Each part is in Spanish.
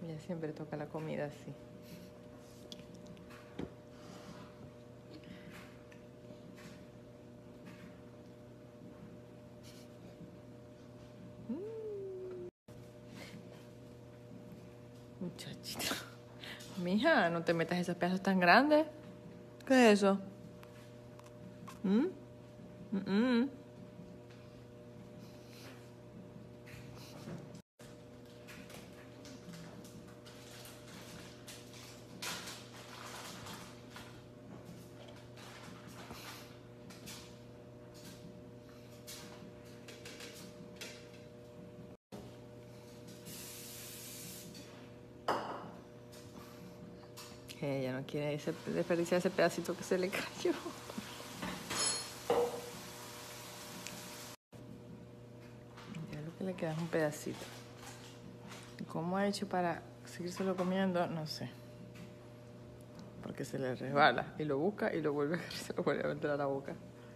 Ella siempre toca la comida así. Muchachita. Mija, no te metas esos pedazos tan grandes. ¿Qué es eso? Ella no quiere desperdiciar ese pedacito que se le cayó. Ya lo que le queda es un pedacito. ¿Cómo ha hecho para seguírselo comiendo? No sé. Porque se le resbala y lo busca y lo vuelve a se lo vuelve a meter a la boca.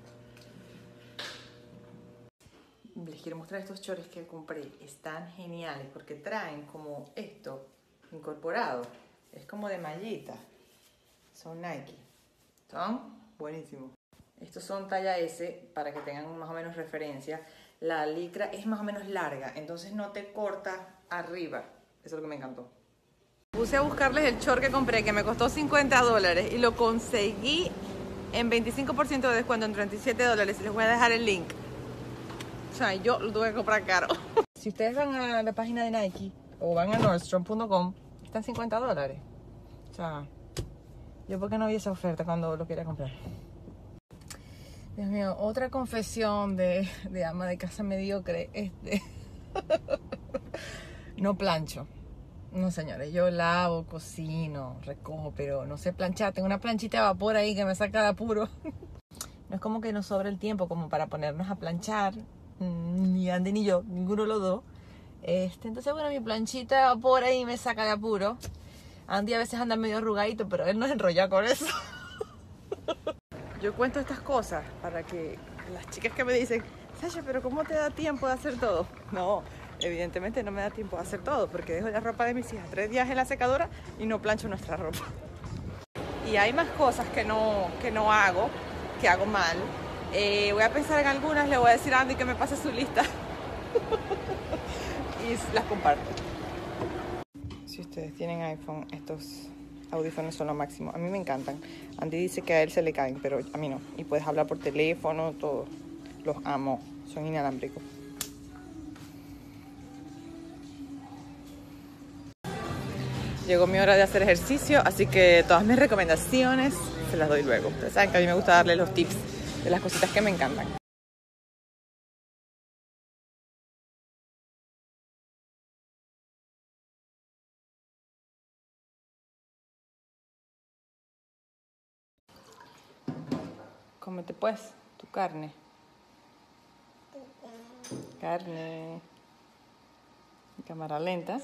Les quiero mostrar estos chores que compré. Están geniales porque traen como esto incorporado. Es como de mallita. Son Nike. Son buenísimos. Estos son talla S para que tengan más o menos referencia. La licra es más o menos larga, entonces no te corta arriba. Eso es lo que me encantó. Puse a buscarles el short que compré, que me costó $50 y lo conseguí en 25% de descuento, en $37. Y les voy a dejar el link. O sea, yo lo tuve que comprar caro. Si ustedes van a la página de Nike o van a nordstrom.com, están $50. O sea, yo porque no vi esa oferta cuando lo quería comprar. Dios mío, otra confesión de ama de casa mediocre. No plancho. No, señores, yo lavo, cocino, recojo, pero no sé planchar. Tengo una planchita de vapor ahí que me saca de apuro. No es como que nos sobra el tiempo como para ponernos a planchar. Ni Andy ni yo, ninguno de los dos. Entonces, bueno, mi planchita de vapor ahí me saca de apuro. Andy a veces anda medio arrugadito, pero él no es enrollado con eso. Yo cuento estas cosas para que las chicas que me dicen, Sasha, pero ¿cómo te da tiempo de hacer todo? No, evidentemente no me da tiempo de hacer todo, porque dejo la ropa de mis hijas 3 días en la secadora y no plancho nuestra ropa. Y hay más cosas que no hago, que hago mal. Voy a pensar en algunas, le voy a decir a Andy que me pase su lista. Y las comparto. Si ustedes tienen iPhone, estos audífonos son lo máximo. A mí me encantan. Andy dice que a él se le caen, pero a mí no. Y puedes hablar por teléfono, todo. Los amo. Son inalámbricos. Llegó mi hora de hacer ejercicio, así que todas mis recomendaciones se las doy luego. Ustedes saben que a mí me gusta darles los tips de las cositas que me encantan. Cómete pues tu carne. Carne. En cámara lenta.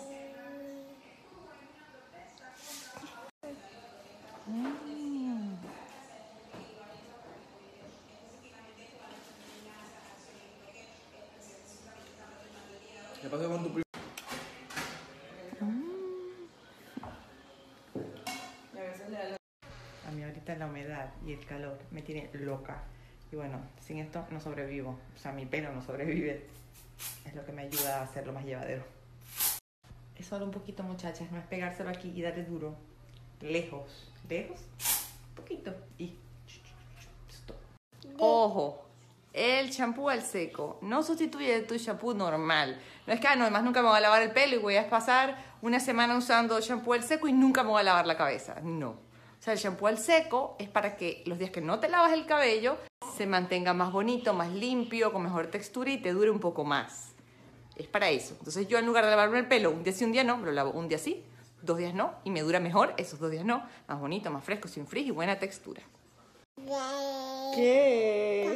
¿Qué pasó con tu primo? A mí ahorita la humedad y el calor me tiene loca. Y bueno, sin esto no sobrevivo. O sea, mi pelo no sobrevive. Es lo que me ayuda a hacerlo más llevadero. Es solo un poquito, muchachas. No es pegárselo aquí y darle duro. Lejos. ¿Lejos? Un poquito. Y... Stop. Ojo. El champú al seco no sustituye tu champú normal. No es que, no, además nunca me voy a lavar el pelo y voy a pasar una semana usando champú al seco y nunca me voy a lavar la cabeza. No. O sea, el champú al seco es para que los días que no te lavas el cabello se mantenga más bonito, más limpio, con mejor textura y te dure un poco más. Es para eso. Entonces yo en lugar de lavarme el pelo un día sí, un día no, me lo lavo un día sí, 2 días no y me dura mejor esos 2 días no. Más bonito, más fresco, sin frizz y buena textura. ¿Qué?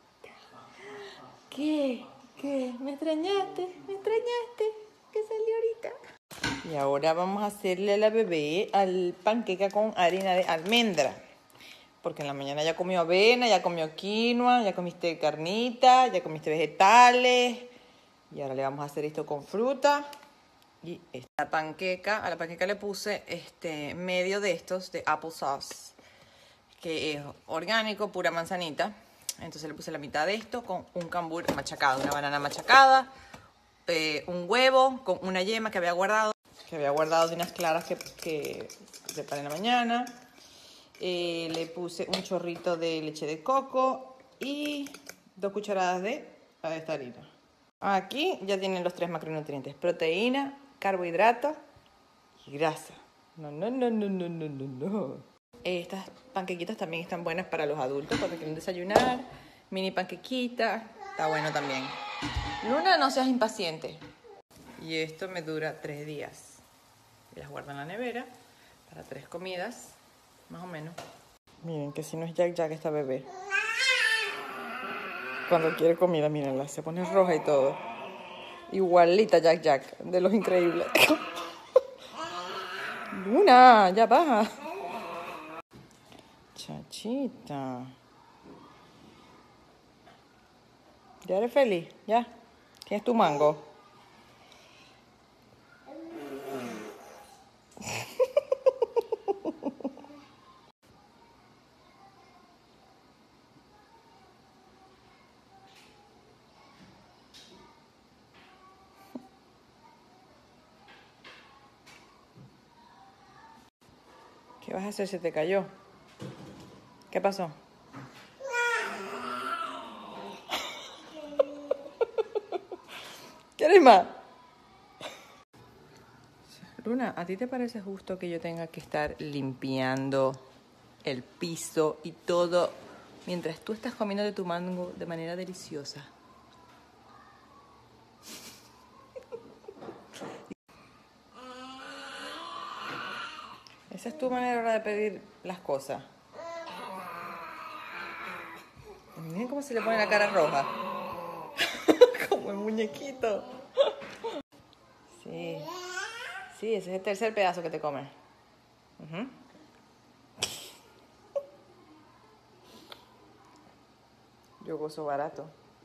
¿Qué? ¿Qué? ¿Me extrañaste? ¿Me extrañaste? ¿Qué salió ahorita? Y ahora vamos a hacerle a la bebé al panqueca con harina de almendra. Porque en la mañana ya comió avena, ya comió quinoa, ya comiste carnita, ya comiste vegetales. Y ahora le vamos a hacer esto con fruta Y esta panqueca, a la panqueca le puse medio de estos de applesauce, que es orgánico, pura manzanita. Entonces le puse la mitad de esto con un cambur machacado, una banana machacada, un huevo con una yema que había guardado de unas claras que preparé en la mañana. Le puse un chorrito de leche de coco y 2 cucharadas de esta harina. Aquí ya tienen los 3 macronutrientes: proteína, carbohidrato y grasa. No. Estas panquequitas también están buenas para los adultos cuando quieren desayunar. Mini panquequita, está bueno también. Luna, no seas impaciente. Y esto me dura 3 días. Y las guardo en la nevera para 3 comidas, más o menos. Miren que si no es Jack Jack esta bebé. Cuando quiere comida, mírenla, se pone roja y todo. Igualita Jack Jack, de los increíbles. Luna, ya baja. Chachita. ¿Ya eres feliz? ¿Ya? ¿Tienes tu mango? ¿Qué vas a hacer? ¿Se te cayó? ¿Qué pasó? ¿Quieres más? Luna, ¿a ti te parece justo que yo tenga que estar limpiando el piso y todo mientras tú estás comiendo de tu mango de manera deliciosa? Esa es tu manera ahora de pedir las cosas. Miren cómo se le pone la cara roja. Como el muñequito. Sí. Sí, ese es el tercer pedazo que te comes. Yo gozo barato.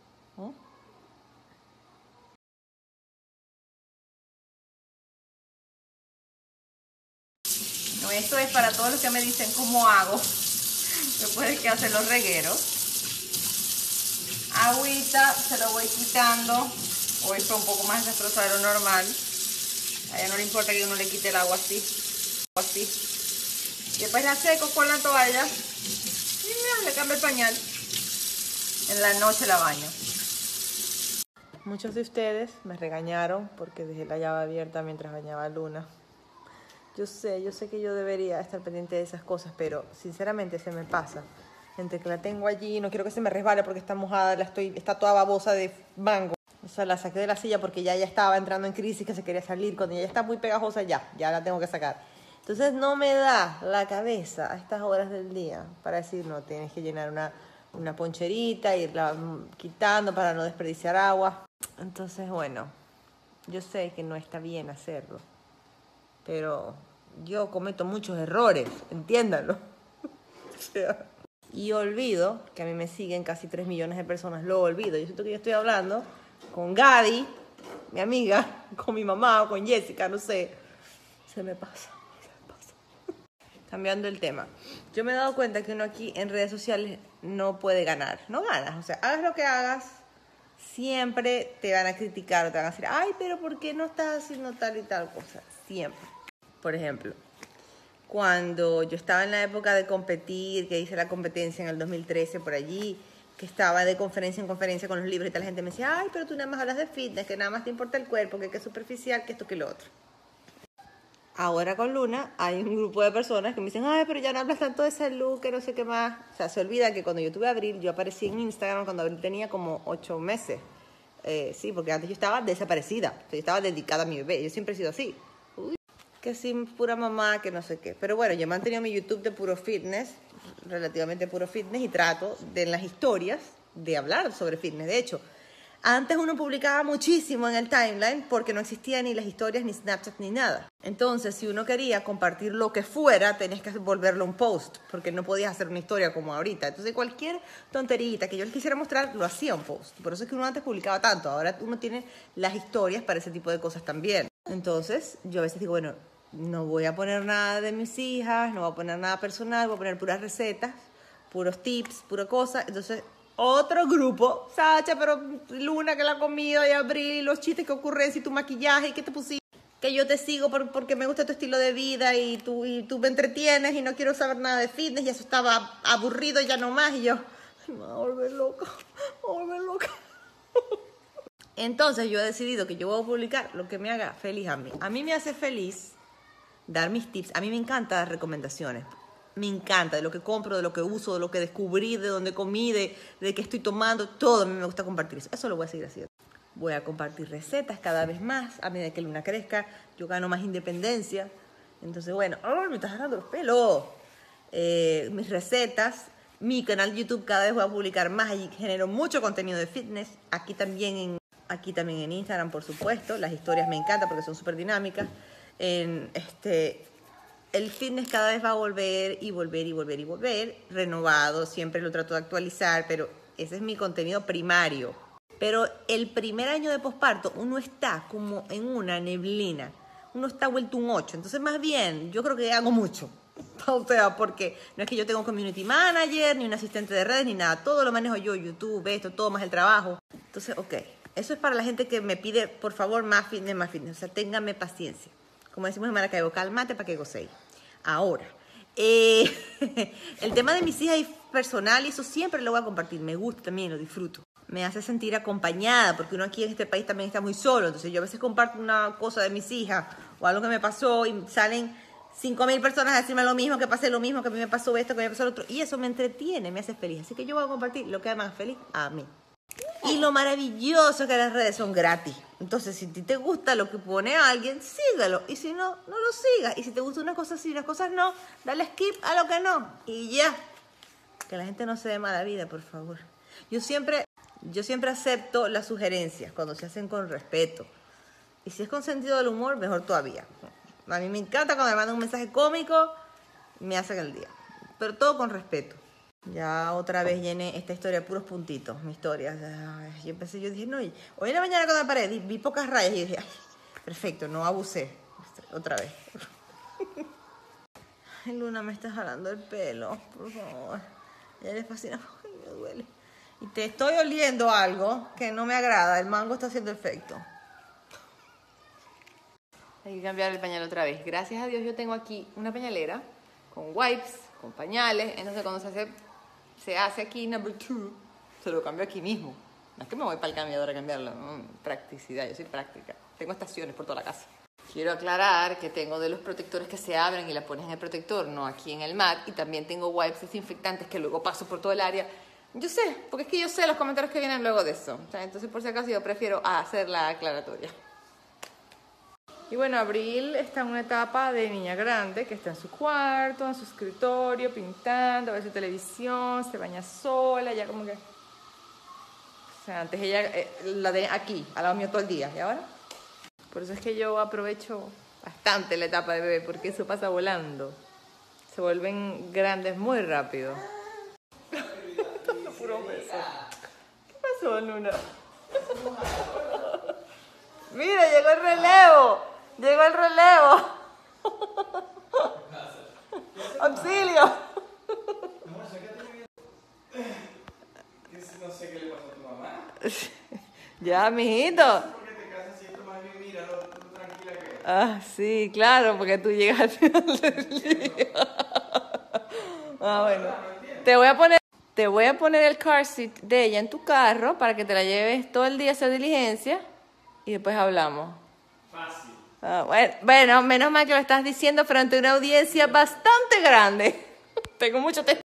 No, esto es para todos los que me dicen cómo hago después de que hacen los regueros. Agüita, se lo voy quitando. Hoy fue un poco más desastroso de lo normal. A ella no le importa que uno le quite el agua así. Después la seco con la toalla y mira, le cambio el pañal. En la noche la baño. Muchos de ustedes me regañaron porque dejé la llave abierta mientras bañaba a Luna. Yo sé que yo debería estar pendiente de esas cosas, pero sinceramente se me pasa. Entre que la tengo allí, no quiero que se me resbale porque está mojada, está toda babosa de mango. O sea, la saqué de la silla porque ya estaba entrando en crisis, que se quería salir. Cuando ya está muy pegajosa, ya la tengo que sacar. Entonces no me da la cabeza a estas horas del día para decir, no, tienes que llenar una poncherita, irla quitando para no desperdiciar agua. Entonces, bueno, yo sé que no está bien hacerlo, pero yo cometo muchos errores, entiéndanlo. O sea, y olvido que a mí me siguen casi 3 millones de personas, lo olvido. Yo siento que yo estoy hablando con Gaby, mi amiga, con mi mamá o con Jessica, no sé. Se me pasa. Cambiando el tema. Yo me he dado cuenta que uno aquí en redes sociales no puede ganar. No ganas. O sea, hagas lo que hagas, siempre te van a criticar o te van a decir, ay, pero ¿por qué no estás haciendo tal y tal cosa? Siempre. Por ejemplo, cuando yo estaba en la época de competir, que hice la competencia en el 2013 por allí, que estaba de conferencia en conferencia con los libros y tal, la gente me decía, ay, pero tú nada más hablas de fitness, que nada más te importa el cuerpo, que es superficial, que esto, que lo otro. Ahora con Luna hay un grupo de personas que me dicen, ay, pero ya no hablas tanto de salud, que no sé qué más. O sea, se olvida que cuando yo tuve a Abril, yo aparecí en Instagram cuando Abril tenía como 8 meses. Sí, porque antes yo estaba desaparecida. O sea, yo estaba dedicada a mi bebé. Yo siempre he sido así. Que sí, pura mamá, que no sé qué. Pero bueno, yo he mantenido mi YouTube de puro fitness, relativamente puro fitness, y trato de en las historias de hablar sobre fitness. De hecho, antes uno publicaba muchísimo en el timeline porque no existían ni las historias, ni Snapchat, ni nada. Entonces, si uno quería compartir lo que fuera, tenías que volverlo un post, porque no podías hacer una historia como ahorita. Entonces, cualquier tonterita que yo les quisiera mostrar, lo hacía un post. Por eso es que uno antes publicaba tanto. Ahora uno tiene las historias para ese tipo de cosas también. Entonces, yo a veces digo, bueno, no voy a poner nada de mis hijas, no voy a poner nada personal, voy a poner puras recetas, puros tips, pura cosa. Entonces, otro grupo, Sacha, pero Luna, que la ha comido, y Abril, los chistes que ocurren, si tu maquillaje, que te pusiste, que yo te sigo porque me gusta tu estilo de vida y tú me entretienes y no quiero saber nada de fitness, y eso estaba aburrido ya no más, y yo, me voy a volver loca, me voy a volver loca. Entonces yo he decidido que yo voy a publicar lo que me haga feliz a mí. A mí me hace feliz dar mis tips. A mí me encanta dar recomendaciones. Me encanta de lo que compro, de lo que uso, de lo que descubrí, de dónde comí, de qué estoy tomando. Todo a mí me gusta compartir eso. Eso lo voy a seguir haciendo. Voy a compartir recetas cada vez más. A medida que Luna crezca, yo gano más independencia. Entonces, bueno, ¡oh, me estás jalando los pelos! Mis recetas. Mi canal de YouTube cada vez voy a publicar más. Allí genero mucho contenido de fitness. Aquí también en Instagram, por supuesto. Las historias me encantan porque son súper dinámicas. El fitness cada vez va a volver y volver y volver y volver. Renovado, siempre lo trato de actualizar, pero ese es mi contenido primario. Pero el primer año de posparto uno está como en una neblina. Uno está vuelto un 8. Entonces, más bien, yo creo que hago mucho. O sea, porque no es que yo tenga un community manager, ni un asistente de redes, ni nada. Todo lo manejo yo, YouTube, esto, todo más el trabajo. Entonces, ok. Eso es para la gente que me pide, por favor, más fitness, más fitness. O sea, ténganme paciencia. Como decimos en Maracaibo, cálmate para que gocéis. Ahora, el tema de mis hijas y personal, eso siempre lo voy a compartir. Me gusta también, lo disfruto. Me hace sentir acompañada, porque uno aquí en este país también está muy solo. Entonces yo a veces comparto una cosa de mis hijas o algo que me pasó y salen 5.000 personas a decirme lo mismo, que pasé lo mismo, que a mí me pasó esto, que a mí me pasó lo otro. Y eso me entretiene, me hace feliz. Así que yo voy a compartir lo que haga más feliz a mí. Y lo maravilloso es que las redes son gratis. Entonces, si a ti te gusta lo que pone alguien, síguelo. Y si no, no lo sigas. Y si te gusta una cosa sí y unas cosas no, dale skip a lo que no. Y ya. Que la gente no se dé mala vida, por favor. Yo siempre acepto las sugerencias cuando se hacen con respeto. Y si es con sentido del humor, mejor todavía. A mí me encanta cuando me mandan un mensaje cómico, me hacen el día. Pero todo con respeto. Ya otra vez llené esta historia puros puntitos, mi historia. Yo dije, no, hoy en la mañana cuando me paré, vi pocas rayas y dije, ay, perfecto, no abusé. Otra vez. Ay, Luna, me estás jalando el pelo, por favor. Ya les fascina, ay, me duele. Y te estoy oliendo algo que no me agrada, el mango está haciendo efecto. Hay que cambiar el pañal otra vez. Gracias a Dios yo tengo aquí una pañalera con wipes, con pañales. Entonces cuando se hace aquí number 2, se lo cambio aquí mismo. No es que me voy para el cambiador a cambiarlo. Practicidad, yo soy práctica. Tengo estaciones por toda la casa. Quiero aclarar que tengo de los protectores que se abren y la pones en el protector, no aquí en el mat. Y también tengo wipes desinfectantes que luego paso por todo el área. Yo sé, porque es que yo sé los comentarios que vienen luego de eso. O sea, entonces, por si acaso, yo prefiero hacer la aclaratoria. Y bueno, Abril está en una etapa de niña grande, que está en su cuarto, en su escritorio, pintando, ve su televisión, se baña sola, ya como que... O sea, antes ella la tenía aquí, al lado mío todo el día, ¿y ahora? Por eso es que yo aprovecho bastante la etapa de bebé, porque eso pasa volando. Se vuelven grandes muy rápido. Puro beso. ¿Qué pasó, Luna? Mira, llegó el relevo. Llegó el relevo. ¡Auxilio! No sé qué le pasó a tu mamá. Ya, mijito. ¿Por qué te casas si esto más bien mira lo tranquila que es? Ah, sí, claro, porque tú llegas al final del día. Ah, bueno. Te voy a poner el car seat de ella en tu carro para que te la lleves todo el día a hacer diligencia y después hablamos. Fácil. Ah, bueno, menos mal que lo estás diciendo frente a una audiencia bastante grande. Tengo mucho